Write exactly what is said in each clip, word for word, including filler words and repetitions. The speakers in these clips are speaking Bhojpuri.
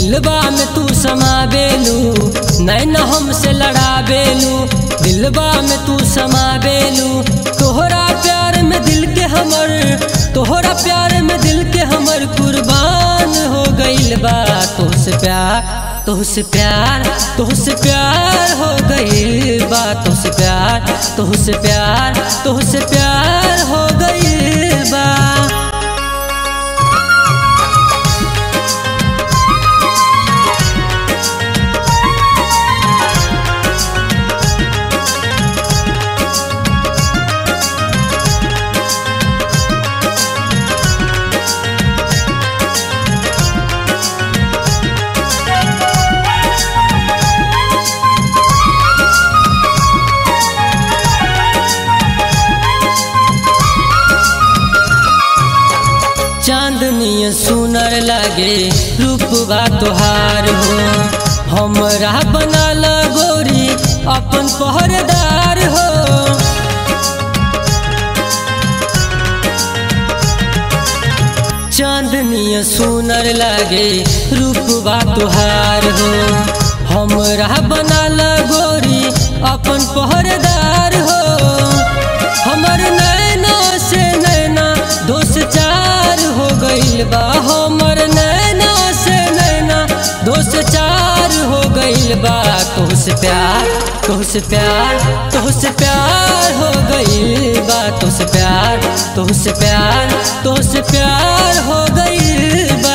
दिलबा में तू समावेलू, नैना हमसे लड़ावेलू। दिलबा में तू समावेलू, तोहरा प्यार में दिल के हमर, तोहरा प्यार में दिल के हमर कुर्बान हो गइल बा। तोहसे प्यार, तोहसे प्यार, तोहसे प्यार हो गइल बा। तोहसे प्यार, तोहसे प्यार, तोहसे प्यार हो गइल बा। चांदनी सुनर लागे रूपबा तोहार हो, हमरा बनाल गोरी अपन पहरेदार हो। चांदनी सुनर लागे रूपबा तोहार हो, हमरा बनाल गोरी अपन पहरेदार हो। हमर नैना से नैना दोस्त चार हो गइल बा। हमर नैना से नैना दोस्त चार हो गइल बा। तोहसे प्यार, तोहसे प्यार, तोहसे प्यार हो गइल बा। तोहसे प्यार, तोहसे प्यार, तोहसे प्यार हो गइल बा।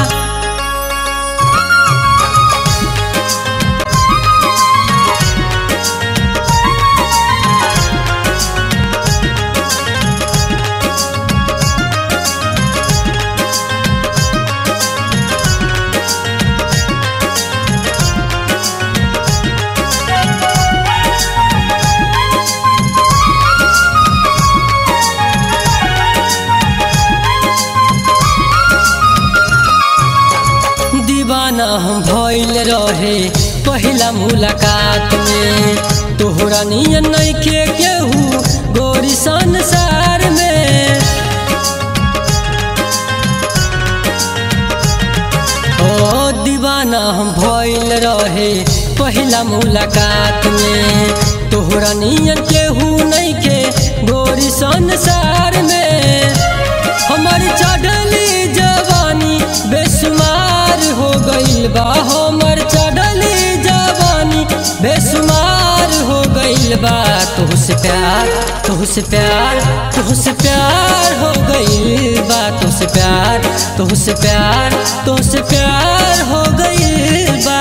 दीवाना हम भइल रहे पहिला मुलाकात में, तोहरा नियन नइखे केहू गोरी संसार में। ओ दीवाना हम भइल रहे पहिला मुलाकात में, तोहरा नियन केहू नइखे गोरी संसार में। हमर चढ़ली जवानी बेसुमार हो गइल बा। हमर चढ़ली जवानी बेसुमार हो गइल बा। तोहसे प्यार, तोहसे प्यार, तोहसे प्यार हो गइल बा। तोहसे प्यार, तोहसे प्यार, तोहसे प्यार हो गइल बा।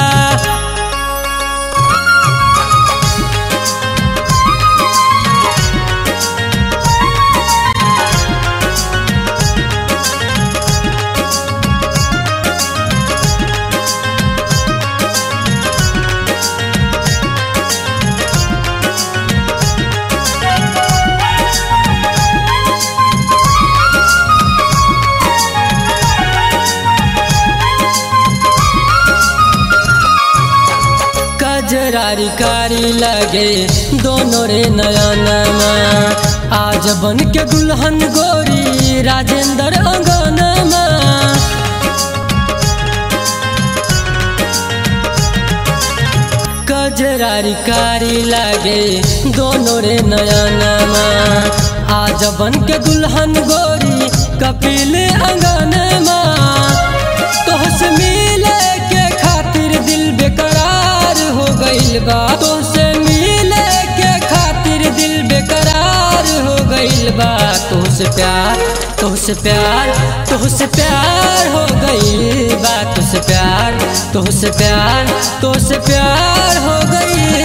कजरारी कारी लगे दोनों रे नयनमा, आज बन के दुल्हन गोरी राजेंद्र अंगनमा। कजरारी कारी लगे दोनों रे नयनमा, आज बन के दुल्हन गोरी कपिल अंगनमा। तोहसे मिले के खातिर दिल बेकरार हो गइल बा। तोहसे मिले के खातिर दिल बेकरार हो गइल बा। तोहसे प्यार, तोहसे प्यार, तोहसे प्यार हो गइल बा। तोहसे प्यार, तोहसे प्यार, तोहसे प्यार हो गइल